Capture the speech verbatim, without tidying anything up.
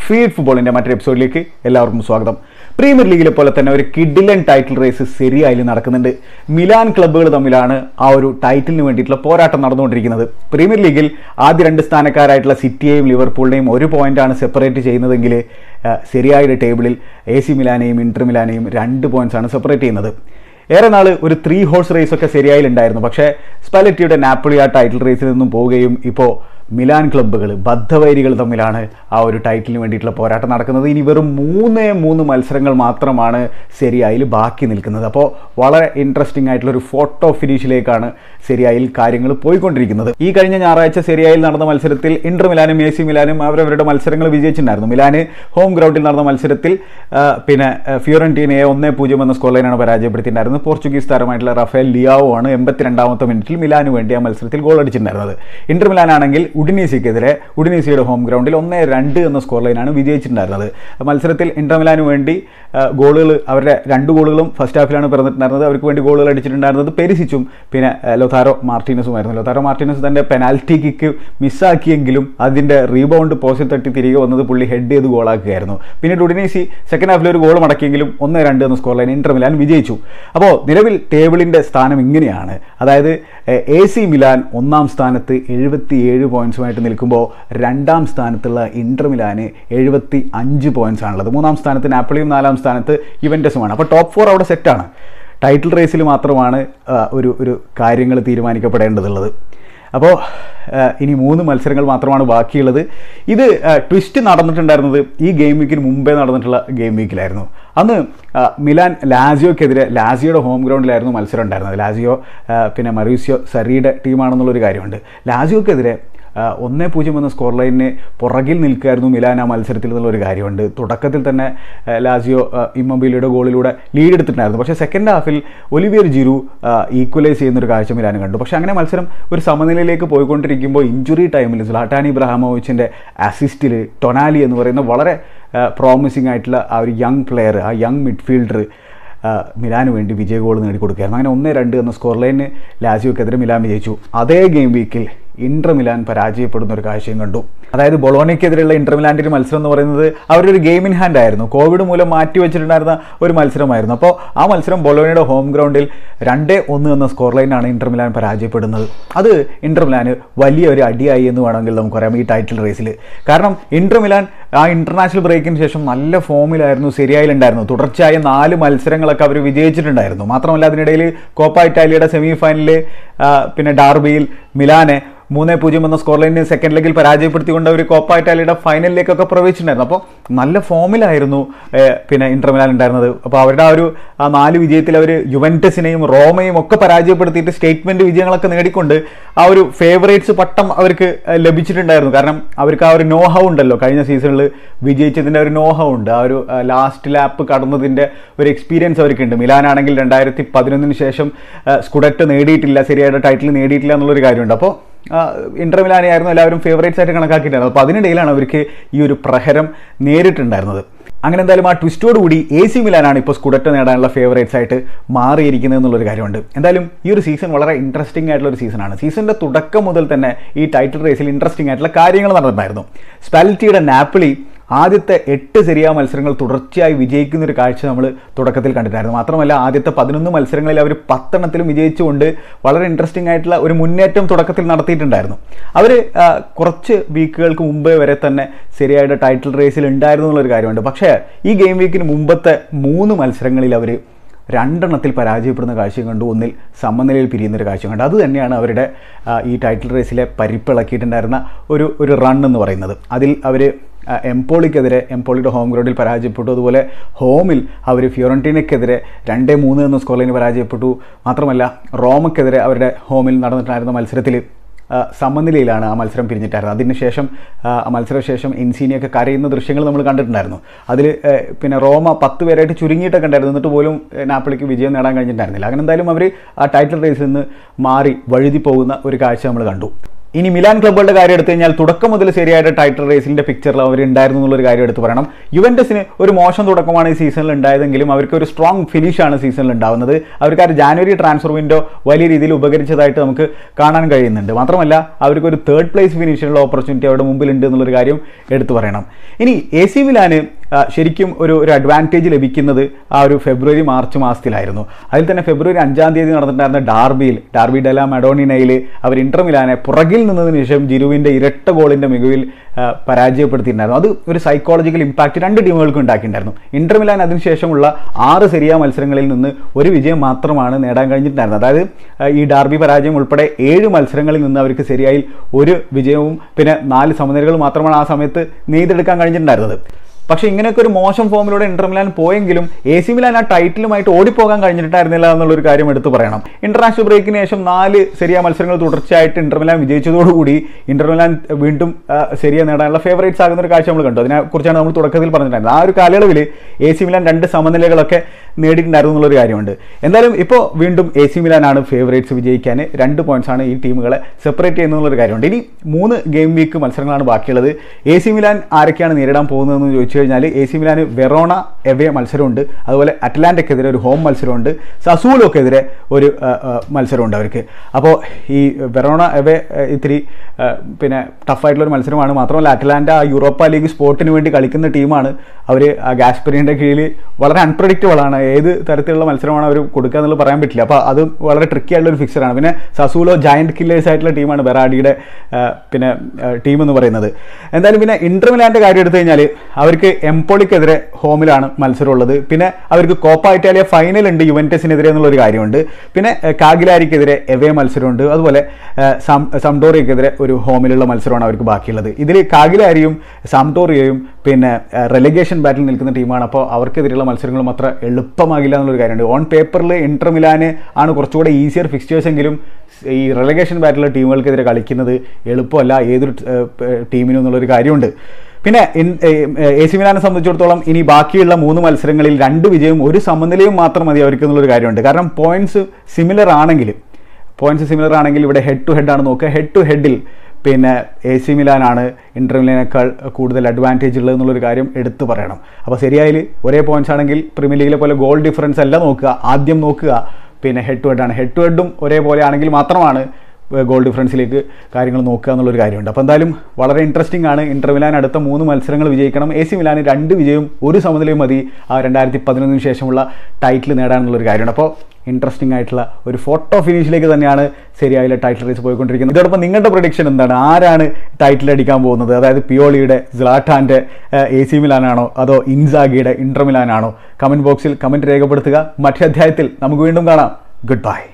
Feed ഫുട്ബോളിന്റെ മറ്റൊരു എപ്പിസോഡിലേക്ക് എല്ലാവർക്കും സ്വാഗതം. പ്രീമിയർ ലീഗിലെ പോലെ തന്നെ ഒരു കിഡിലൻ ടൈറ്റിൽ റേസ് സെരിയയിൽ നടക്കുന്നുണ്ട്. മിലാൻ ക്ലബ്ബുകൾ തമ്മിലാണ് ആ ഒരു ടൈറ്റിലിന് വേണ്ടിയിട്ടുള്ള പോരാട്ടം നടന്നുകൊണ്ടിരിക്കുന്നത്. പ്രീമിയർ ലീഗിൽ ആദ്യ രണ്ട് സ്ഥാനക്കാരായിട്ടുള്ള സിറ്റിയെയും ലിവർപൂളിനെയും ഒരു പോയിന്റാണ് സെപ്പറേറ്റ് ചെയ്യുന്നതെങ്കിൽ സെരിയയുടെ ടേബിളിൽ എ സി മിലാനെയും ഇന്റർ മിലാനെയും രണ്ട് പോയിന്റ്സാണ് സെപ്പറേറ്റ് ചെയ്യുന്നത്. ഏറെ നാൾ ഒരു ത്രീ ഹോഴ്സ് റേസ് ഒക്കെ സെരിയയിൽ ഉണ്ടായിരുന്നു. പക്ഷേ സ്പെലറ്റിയുടെ നാപ്പോളി ആ ടൈറ്റിൽ റേസിൽ നിന്നും പോവുകയും ഇപ്പോൾ മിലാൻ ക്ലബ്ബുകൾ ബദ്ധവൈരികൾ തമ്മിലാണ് ആ ഒരു ടൈറ്റിലിന് വേണ്ടിയിട്ടുള്ള പോരാട്ടം നടക്കുന്നത്. ഇനി വെറും മൂന്നേ മൂന്ന് മത്സരങ്ങൾ മാത്രമാണ് സെരിയയിൽ ബാക്കി നിൽക്കുന്നത്. അപ്പോൾ വളരെ ഇൻട്രസ്റ്റിംഗ് ആയിട്ടുള്ള ഒരു ഫോട്ടോ ഫിനിഷിലേക്കാണ് സെരിയയിൽ കാര്യങ്ങൾ പോയിക്കൊണ്ടിരിക്കുന്നത്. ഈ കഴിഞ്ഞ ഞായറാഴ്ച സെരിയയിൽ നടന്ന മത്സരത്തിൽ ഇന്റർ മിലാനും എ സി മിലാനും അവരവരുടെ മത്സരങ്ങൾ വിജയിച്ചിട്ടുണ്ടായിരുന്നു. മിലാന് ഹോം ഗ്രൗണ്ടിൽ നടന്ന മത്സരത്തിൽ പിന്നെ ഫിയോറന്റീനയെ ഒന്നേ പൂജ്യം എന്ന സ്കോർ ലൈനാണ് പരാജയപ്പെടുത്തിയിട്ടുണ്ടായിരുന്നത്. പോർച്ചുഗീസ് താരമായിട്ടുള്ള റഫേൽ ലിയാവോ ആണ് എൺപത്തിരണ്ടാമത്തെ മിനിറ്റിൽ മിലാന് വേണ്ടി ആ മത്സരത്തിൽ ഗോൾ അടിച്ചിട്ടുണ്ടായിരുന്നത്. ഇന്റർ മിലാൻ ആണെങ്കിൽ ഉഡിനീസിക്കെതിരെ ഉഡിനീസിയുടെ ഹോം ഗ്രൗണ്ടിൽ ഒന്നേ രണ്ട് എന്ന സ്കോർ ലൈനാണ് വിജയിച്ചിട്ടുണ്ടായിരുന്നത്. മത്സരത്തിൽ ഇന്റർ മിലാന് വേണ്ടി ഗോളുകൾ അവരുടെ രണ്ട് ഗോളുകളും ഫസ്റ്റ് ഹാഫിലാണ് പിറന്നിട്ടുണ്ടായിരുന്നത്. അവർക്ക് വേണ്ടി ഗോളുകൾ അടിച്ചിട്ടുണ്ടായിരുന്നത് പെരിസിച്ചും പിന്നെ ലൊതാരോ മാർട്ടീനസുമായിരുന്നു. ലൊതാരോ മാർട്ടീനസ് തൻ്റെ പെനാൽറ്റി കിക്ക് മിസ്സാക്കിയെങ്കിലും അതിൻ്റെ റീബൗണ്ട് പോസ്റ്റിൽ തട്ടി തിരികെ വന്നത് പുള്ളി ഹെഡ് ചെയ്ത് ഗോളാക്കുകയായിരുന്നു. പിന്നീട് ഉഡിനീസി സെക്കൻഡ് ഹാഫിൽ ഒരു ഗോൾ മടക്കിയെങ്കിലും ഒന്നേ രണ്ട് എന്ന സ്കോർ ലൈൻ ഇന്റർ മിലാൻ വിജയിച്ചു. അപ്പോൾ നിലവിൽ ടേബിളിൻ്റെ സ്ഥാനം ഇങ്ങനെയാണ്. അതായത് എ സി മിലാൻ ഒന്നാം സ്ഥാനത്ത് എഴുപത്തിയേഴ് പോയിന്റ്സുമായിട്ട് നിൽക്കുമ്പോൾ രണ്ടാം സ്ഥാനത്തുള്ള ഇന്റർ മിലാന് എഴുപത്തി അഞ്ച് പോയിന്റ്സ് ആണുള്ളത്. മൂന്നാം സ്ഥാനത്ത് നാപ്പോളിയും നാലാം സ്ഥാനത്ത് യുവന്റസുമാണ്. അപ്പോൾ ടോപ്പ് ഫോർ അവിടെ സെറ്റാണ്. ടൈറ്റിൽ റേസിൽ മാത്രമാണ് ഒരു ഒരു കാര്യങ്ങൾ തീരുമാനിക്കപ്പെടേണ്ടതുള്ളത്. അപ്പോൾ ഇനി മൂന്ന് മത്സരങ്ങൾ മാത്രമാണ് ബാക്കിയുള്ളത്. ഇത് ട്വിസ്റ്റ് നടന്നിട്ടുണ്ടായിരുന്നത് ഈ ഗെയിം വീക്കിന് മുമ്പേ നടന്നിട്ടുള്ള ഗെയിം വീക്കിലായിരുന്നു. അന്ന് മിലാൻ ലാസിയോക്കെതിരെ ലാസിയോയുടെ ഹോം ഗ്രൗണ്ടിലായിരുന്നു മത്സരം ഉണ്ടായിരുന്നത്. ലാസിയോ പിന്നെ മറീസിയോ സറിയുടെ ടീമാണെന്നുള്ളൊരു കാര്യമുണ്ട്. ലാസിയോക്കെതിരെ ഒന്നേ പൂജ്യം എന്ന സ്കോർ ലൈനിന് പുറകിൽ നിൽക്കുകയായിരുന്നു മിലാൻ ആ മത്സരത്തിൽ എന്നുള്ളൊരു കാര്യമുണ്ട്. തുടക്കത്തിൽ തന്നെ ലാസിയോ ഇമ്മൊബിലിയുടെ ഗോളിലൂടെ ലീഡ് എടുത്തിട്ടുണ്ടായിരുന്നു. പക്ഷേ സെക്കൻഡ് ഹാഫിൽ ഒലിവിയർ ജിറു ഈക്വലൈസ് ചെയ്യുന്നൊരു കാഴ്ച മിലാൻ കണ്ടു. പക്ഷേ അങ്ങനെ മത്സരം ഒരു സമനിലയിലേക്ക് പോയിക്കൊണ്ടിരിക്കുമ്പോൾ ഇഞ്ചുറി ടൈമിൽ സ്ലാട്ടാൻ ഇബ്രാഹിമോവിച്ചിൻ്റെ അസിസ്റ്റിൽ ടൊനാലി എന്ന് പറയുന്ന വളരെ പ്രോമിസിംഗ് ആയിട്ടുള്ള ആ ഒരു യങ് പ്ലെയർ, ആ യങ് മിഡ്ഫീൽഡർ മിലാന് വേണ്ടി വിജയ ഗോൾ നേടിക്കൊടുക്കുകയായിരുന്നു. അങ്ങനെ ഒന്നേ രണ്ട് എന്ന സ്കോർ ലൈനിന് ലാസിയോക്കെതിരെ മിലാൻ വിജയിച്ചു. അതേ ഗെയിം വീക്കിൽ ഇന്റർ മിലാൻ പരാജയപ്പെടുന്ന ഒരു കാഴ്ചയും കണ്ടു. അതായത് ബൊളോണയ്ക്കെതിരെയുള്ള ഇന്റർ മിലാൻ്റെ ഒരു മത്സരം എന്ന് പറയുന്നത് അവരുടെ ഒരു ഗെയിം ഇൻ ഹാൻഡ് ആയിരുന്നു. കോവിഡ് മൂലം മാറ്റി വെച്ചിട്ടുണ്ടായിരുന്ന ഒരു മത്സരമായിരുന്നു. അപ്പോൾ ആ മത്സരം ബൊളോണയുടെ ഹോം ഗ്രൗണ്ടിൽ രണ്ടേ ഒന്ന് എന്ന സ്കോർ ലൈനാണ് ഇന്റർ മിലാൻ പരാജയപ്പെടുന്നത്. അത് ഇന്റർ മിലാന് വലിയ ഒരു അടിയായി എന്ന് വേണമെങ്കിൽ നമുക്ക് പറയാം ഈ ടൈറ്റിൽ റേസിൽ. കാരണം ഇന്റർ മിലാൻ ആ ഇന്റർനാഷണൽ ബ്രേക്കിന് ശേഷം നല്ല ഫോമിലായിരുന്നു സെരിയയിലുണ്ടായിരുന്നു. തുടർച്ചയായ നാല് മത്സരങ്ങളൊക്കെ അവർ വിജയിച്ചിട്ടുണ്ടായിരുന്നു. മാത്രമല്ല അതിനിടയിൽ കോപ്പ ഇറ്റാലിയയുടെ സെമി ഫൈനലിൽ പിന്നെ ഡാർബിയിൽ മിലാനെ മൂന്നേ പൂജ്യം എന്ന സ്കോർ ലൈനിന് സെക്കൻഡ് ലെഗിൽ പരാജയപ്പെടുത്തിക്കൊണ്ട് അവർ കോപ്പ ഇറ്റാലിയയുടെ ഫൈനലിലേക്കൊക്കെ പ്രവേശിച്ചിട്ടുണ്ടായിരുന്നു. അപ്പോൾ നല്ല ഫോമിലായിരുന്നു പിന്നെ ഇന്റർ മിലാൻ ഉണ്ടായിരുന്നത്. അപ്പോൾ അവരുടെ ആ ഒരു ആ നാല് വിജയത്തിൽ അവർ യുവന്റസിനെയും റോമയും ഒക്കെ പരാജയപ്പെടുത്തിയിട്ട് സ്റ്റേറ്റ്മെന്റ് വിജയങ്ങളൊക്കെ നേടിക്കൊണ്ട് ആ ഒരു ഫേവറേറ്റ്സ് പട്ടം അവർക്ക് ലഭിച്ചിട്ടുണ്ടായിരുന്നു. കാരണം അവർക്ക് ആ ഒരു നോ ഹൗ ഉണ്ടല്ലോ, കഴിഞ്ഞ സീസണിൽ വിജയിച്ചതിൻ്റെ ഒരു നോ ഹൗ ഉണ്ട്. ആ ഒരു ലാസ്റ്റ് ലാപ്പ് കടന്നതിൻ്റെ ഒരു എക്സ്പീരിയൻസ് അവർക്കുണ്ട്. മിലാനാണെങ്കിൽ രണ്ടായിരത്തി പതിനൊന്നിന് ശേഷം സ്കുഡറ്റോ നേടിയിട്ടില്ല, സെരിയയുടെ ടൈറ്റിൽ നേടിയിട്ടില്ല എന്നുള്ളൊരു കാര്യമുണ്ട്. അപ്പോൾ ഇന്റർ മിലാനെ ആയിരുന്നു എല്ലാവരും ഫേവറേറ്റ്സ് ആയിട്ട് കണക്കാക്കിയിട്ടുണ്ടായിരുന്നത്. അപ്പോൾ അതിനിടയിലാണ് അവർക്ക് ഈ ഒരു പ്രഹരം നേരിട്ടുണ്ടായിരുന്നത്. അങ്ങനെ എന്തായാലും ആ ട്വിസ്റ്റോടുകൂടി എ സി മിലാനാണ് ഇപ്പോൾ സ്കുഡറ്റോ നേടാനുള്ള ഫേവറേറ്റ്സ് ആയിട്ട് മാറിയിരിക്കുന്നത് എന്നുള്ളൊരു കാര്യമുണ്ട്. എന്തായാലും ഈ ഒരു സീസൺ വളരെ ഇൻട്രസ്റ്റിംഗ് ആയിട്ടുള്ള ഒരു സീസണാണ്. സീസണിൻ്റെ തുടക്കം മുതൽ തന്നെ ഈ ടൈറ്റിൽ റേസിൽ ഇൻട്രസ്റ്റിംഗ് ആയിട്ടുള്ള കാര്യങ്ങൾ നടന്നിട്ടുണ്ടായിരുന്നു. സ്പെലറ്റിയുടെ നാപ്പോളി ആദ്യത്തെ എട്ട് സെരിയ മത്സരങ്ങൾ തുടർച്ചയായി വിജയിക്കുന്ന ഒരു കാഴ്ച നമ്മൾ തുടക്കത്തിൽ കണ്ടിട്ടായിരുന്നു. മാത്രമല്ല ആദ്യത്തെ പതിനൊന്ന് മത്സരങ്ങളിൽ അവർ പത്തെണ്ണത്തിലും വിജയിച്ചുകൊണ്ട് വളരെ ഇൻട്രസ്റ്റിംഗ് ആയിട്ടുള്ള ഒരു മുന്നേറ്റം തുടക്കത്തിൽ നടത്തിയിട്ടുണ്ടായിരുന്നു. അവർ കുറച്ച് വീക്കുകൾക്ക് മുമ്പേ വരെ തന്നെ സെരിയയുടെ ടൈറ്റിൽ റേസിൽ ഉണ്ടായിരുന്നു എന്നുള്ളൊരു കാര്യമുണ്ട്. പക്ഷേ ഈ ഗെയിം വീക്കിന് മുമ്പത്തെ മൂന്ന് മത്സരങ്ങളിൽ അവർ രണ്ടെണ്ണത്തിൽ പരാജയപ്പെടുന്ന കാഴ്ചയും കണ്ടു, ഒന്നിൽ സമനിലയിൽ പിരിയുന്നൊരു കാഴ്ചയും കണ്ടു. അത് തന്നെയാണ് അവരുടെ ഈ ടൈറ്റിൽ റേസിലെ പരിപ്പിളക്കിയിട്ടുണ്ടായിരുന്ന ഒരു ഒരു റൺ എന്ന് പറയുന്നത്. അതിൽ അവർ എംപോളിക്കെതിരെ എംപോളിയുടെ ഹോം ഗ്രൗണ്ടിൽ പരാജയപ്പെട്ടു. അതുപോലെ ഹോമിൽ അവർ ഫിയോറന്റീനയ്ക്കെതിരെ രണ്ടേ മൂന്ന് എന്ന സ്കോർ ലൈനിൽ പരാജയപ്പെട്ടു. മാത്രമല്ല റോമയ്ക്കെതിരെ അവരുടെ ഹോമിൽ നടന്നിട്ടുണ്ടായിരുന്ന മത്സരത്തിൽ സമനിലയിലാണ് ആ മത്സരം പിരിഞ്ഞിട്ടായിരുന്നത്. അതിനുശേഷം ആ മത്സരശേഷം ഇൻസീനിയൊക്കെ കരയുന്ന ദൃശ്യങ്ങൾ നമ്മൾ കണ്ടിട്ടുണ്ടായിരുന്നു. അതിൽ പിന്നെ റോമ പത്ത് പേരായിട്ട് ചുരുങ്ങിയിട്ടൊക്കെ ഉണ്ടായിരുന്നു. എന്നിട്ട് പോലും നാപ്പോളിക്ക് വിജയം നേടാൻ കഴിഞ്ഞിട്ടുണ്ടായിരുന്നില്ല. അങ്ങനെ എന്തായാലും അവർ ആ ടൈറ്റിൽ റേസിൽ നിന്ന് മാറി വഴുതി പോകുന്ന ഒരു കാഴ്ച നമ്മൾ കണ്ടു. ഇനി മിലാൻ ക്ലബ്ബുകളുടെ കാര്യം എടുത്തു കഴിഞ്ഞാൽ തുടക്കം മുതൽ ശരിയായിട്ട് ടൈറ്റിൽ റേസിന്റെ പിക്ചറിൽ അവർ ഉണ്ടായിരുന്നു എന്നുള്ളൊരു കാര്യം എടുത്ത് പറയണം. യുവന്റസിന് ഒരു മോശം തുടക്കമാണ് ഈ സീസണിൽ ഉണ്ടായതെങ്കിലും അവർക്ക് ഒരു സ്ട്രോങ് ഫിനിഷാണ് സീസണിൽ ഉണ്ടാവുന്നത്. അവർക്ക് ആ ജാനുവരി ട്രാൻസ്ഫർ വിൻഡോ വലിയ രീതിയിൽ ഉപകരിച്ചതായിട്ട് നമുക്ക് കാണാൻ കഴിയുന്നുണ്ട്. മാത്രമല്ല അവർക്ക് ഒരു തേർഡ് പ്ലേസ് ഫിനിഷിനുള്ള ഓപ്പർച്യൂണിറ്റി അവരുടെ മുമ്പിലുണ്ട് എന്നുള്ളൊരു കാര്യം എടുത്തു പറയണം. ഇനി എ സി മിലാന് ശരിക്കും ഒരു ഒരു അഡ്വാൻറ്റേജ് ലഭിക്കുന്നത് ആ ഒരു ഫെബ്രുവരി മാർച്ച് മാസത്തിലായിരുന്നു. അതിൽ തന്നെ ഫെബ്രുവരി അഞ്ചാം തീയതി നടന്നിട്ടുണ്ടായിരുന്ന ഡാർബിയിൽ ഡാർബി ഡെല മഡോണിനയിൽ അവർ ഇന്റർ മിലാനെ പുറകിൽ നിന്നതിന് ശേഷം ജിരുവിൻ്റെ ഇരട്ട ഗോളിൻ്റെ മികവിൽ പരാജയപ്പെടുത്തിയിട്ടുണ്ടായിരുന്നു. അത് ഒരു സൈക്കോളജിക്കൽ ഇമ്പാക്റ്റ് രണ്ട് ടീമുകൾക്കും ഉണ്ടാക്കിയിട്ടുണ്ടായിരുന്നു. ഇന്റർ മിലാൻ അതിനുശേഷമുള്ള ആറ് സെരിയ മത്സരങ്ങളിൽ നിന്ന് ഒരു വിജയം മാത്രമാണ് നേടാൻ കഴിഞ്ഞിട്ടുണ്ടായിരുന്നത്. അതായത് ഈ ഡാർബി പരാജയം ഉൾപ്പെടെ ഏഴ് മത്സരങ്ങളിൽ നിന്ന് അവർക്ക് സെരിയയിൽ ഒരു വിജയവും പിന്നെ നാല് സമനിലകൾ മാത്രമാണ് ആ സമയത്ത് നെയ്തെടുക്കാൻ കഴിഞ്ഞിട്ടുണ്ടായിരുന്നത്. പക്ഷേ ഇങ്ങനെയൊക്കെ ഒരു മോശം ഫോമിലൂടെ ഇന്റർ മിലാൻ പോയെങ്കിലും എ സി മിലാൻ ആ ടൈറ്റിലുമായിട്ട് ഓടിപ്പോകാൻ കഴിഞ്ഞിട്ടായിരുന്നില്ല എന്നുള്ളൊരു കാര്യം എടുത്തു പറയണം. ഇന്റർനാഷണൽ ബ്രേക്കിന് ശേഷം നാല് സെരിയ മത്സരങ്ങൾ തുടർച്ചയായിട്ട് ഇന്റർ മിലാൻ വിജയിച്ചതോടുകൂടി ഇന്റർ മിലാൻ വീണ്ടും സെരിയ നേടാനുള്ള ഫേവറേറ്റ്സ് ആകുന്ന ഒരു കാഴ്ച നമ്മൾ കണ്ടു. അതിനെക്കുറിച്ചാണ് നമ്മൾ തുടക്കത്തിൽ പറഞ്ഞിട്ടുണ്ടായിരുന്നത്. ആ ഒരു കാലയളവിൽ എ സി മിലാൻ രണ്ട് സമനിലകളൊക്കെ നേടിയിട്ടുണ്ടായിരുന്നു എന്നുള്ളൊരു കാര്യമുണ്ട്. എന്തായാലും ഇപ്പോൾ വീണ്ടും എ സി മിലാനാണ് ഫേവറേറ്റ്സ് വിജയിക്കാൻ. രണ്ട് പോയിന്റ്സ് ആണ് ഈ ടീമുകളെ സെപ്പറേറ്റ് ചെയ്യുന്നതെന്നുള്ളൊരു കാര്യമുണ്ട്. ഇനി മൂന്ന് ഗെയിം വീക്ക് മത്സരങ്ങളാണ് ബാക്കിയുള്ളത്. എ സി മിലാൻ ആരൊക്കെയാണ് നേരിടാൻ പോകുന്നതെന്ന് ചോദിച്ചു കഴിഞ്ഞാൽ എ സി മിലാന് വെറോണ എവേ മത്സരമുണ്ട്, അതുപോലെ അറ്റ്ലാന്റയ്ക്കെതിരെ ഒരു ഹോം മത്സരമുണ്ട്, സസൂലോക്കെതിരെ ഒരു മത്സരമുണ്ട് അവർക്ക്. അപ്പോൾ ഈ വെറോണ എവേ ഇത്തിരി പിന്നെ ടഫായിട്ടുള്ളൊരു മത്സരമാണ്. മാത്രമല്ല അറ്റ്ലാന്റ യൂറോപ്പ ലീഗ് സ്പോർട്ടിന് വേണ്ടി കളിക്കുന്ന ടീമാണ്. അവർ ആ ഗാസ്പെറിൻ്റെ കീഴിൽ വളരെ അൺപ്രഡിക്റ്റബിൾ ആണ്. ഏത് തരത്തിലുള്ള മത്സരമാണ് അവർ കൊടുക്കുക എന്നുള്ളത് പറയാൻ പറ്റില്ല. അപ്പോൾ അത് വളരെ ട്രിക്കി ആയിട്ടുള്ള ഒരു ഫിക്സറാണ്. പിന്നെ സസൂലോ ജയന്റ് കില്ലേഴ്സ് ആയിട്ടുള്ള ടീമാണ് ബെറാഡിയുടെ പിന്നെ ടീം എന്ന് പറയുന്നത്. എന്തായാലും പിന്നെ ഇന്റർ മിലാന്റെ കാര്യം എടുത്തു കഴിഞ്ഞാൽ അവർക്ക് എംപോളിക്കെതിരെ ഹോമിലാണ് മത്സരമുള്ളത്. പിന്നെ അവർക്ക് കോപ്പ ഇറ്റാലിയ ഫൈനൽ ഉണ്ട് യുവന്റസിനെതിരെ എന്നുള്ളൊരു കാര്യമുണ്ട്. പിന്നെ കാഗിലാരിക്കെതിരെ എവേ മത്സരമുണ്ട്. അതുപോലെ സാംഡോറിയക്കെതിരെ ഒരു ഹോമിലുള്ള മത്സരമാണ് അവർക്ക് ബാക്കിയുള്ളത്. ഇതിൽ കാഗിലാരിയും സാംഡോറിയയും പിന്നെ റെലഗേഷൻ ബാറ്റിൽ നിൽക്കുന്ന ടീമാണ്. അപ്പോൾ അവർക്കെതിരെയുള്ള മത്സരങ്ങളും അത്ര എളുപ്പമാകില്ല എന്നുള്ളൊരു കാര്യമുണ്ട്. ഓൺ പേപ്പറിൽ ഇന്റർ മിലാന് ആണ് കുറച്ചുകൂടെ ഈസിയർ ഫിക്സ്ചേഴ്സ് എങ്കിലും ഈ റെലഗേഷൻ ബാറ്റിലുള്ള ടീമുകൾക്കെതിരെ കളിക്കുന്നത് എളുപ്പമല്ല ഏതൊരു ടീമിനും എന്നുള്ളൊരു കാര്യമുണ്ട്. പിന്നെ എ സി മിലാനെ സംബന്ധിച്ചിടത്തോളം ഇനി ബാക്കിയുള്ള മൂന്ന് മത്സരങ്ങളിൽ രണ്ട് വിജയവും ഒരു സമനിലയും മാത്രം മതി അവർക്ക് എന്നുള്ളൊരു കാര്യമുണ്ട്. കാരണം പോയിന്റ്സ് സിമിലർ ആണെങ്കിൽ പോയിന്റ്സ് സിമിലർ ആണെങ്കിൽ ഇവിടെ ഹെഡ് ടു ഹെഡ് ആണ് നോക്കുക. ഹെഡ് ടു ഹെഡിൽ പിന്നെ എ സി മിലാനാണ് ഇന്റർ മിലാനേക്കാൾ കൂടുതൽ അഡ്വാൻറ്റേജ് ഉള്ളത് എന്നുള്ളൊരു കാര്യം എടുത്തു പറയണം. അപ്പോൾ ശരിയായാൽ ഒരേ പോയിന്റ്സ് ആണെങ്കിൽ പ്രീമിയർ ലീഗിലെ പോലെ ഗോൾ ഡിഫറൻസ് അല്ല നോക്കുക, ആദ്യം നോക്കുക പിന്നെ ഹെഡ് ടു ഹെഡാണ്. ഹെഡ് ടു ഹെഡും ഒരേപോലെ ആണെങ്കിൽ മാത്രമാണ് ഗോൾ ഡിഫറൻസിലേക്ക് കാര്യങ്ങൾ നോക്കുക എന്നുള്ളൊരു കാര്യമുണ്ട്. അപ്പോൾ എന്തായാലും വളരെ ഇൻട്രസ്റ്റിംഗ് ആണ്. ഇന്റർ മിലാൻ അടുത്ത മൂന്ന് മത്സരങ്ങൾ വിജയിക്കണം. എ സി മിലാന് രണ്ട് വിജയവും ഒരു സമനിലയും മതി ആ രണ്ടായിരത്തി പതിനൊന്നിന് ശേഷമുള്ള ടൈറ്റിൽ നേടാനുള്ളൊരു കാര്യമുണ്ട്. അപ്പോൾ ഇൻട്രസ്റ്റിംഗ് ആയിട്ടുള്ള ഒരു ഫോട്ടോ ഫിനിഷിലേക്ക് തന്നെയാണ് സെരിയയിലെ ടൈറ്റിൽ റേസ് പോയിക്കൊണ്ടിരിക്കുന്നത്. ഇതോടൊപ്പം നിങ്ങളുടെ പ്രൊഡിക്ഷൻ എന്താണ്? ആരാണ് ടൈറ്റിൽ അടിക്കാൻ പോകുന്നത്? അതായത് പിയോളിയുടെ, സ്ലാട്ടാൻ്റെ എ സി മിലാനാണോ അതോ ഇൻസാഗിയുടെ ഇന്റർ മിലാനാണോ? കമൻറ്റ് ബോക്സിൽ കമൻറ്റ് രേഖപ്പെടുത്തുക. മറ്റേ അധ്യായത്തിൽ നമുക്ക് വീണ്ടും കാണാം. Good by.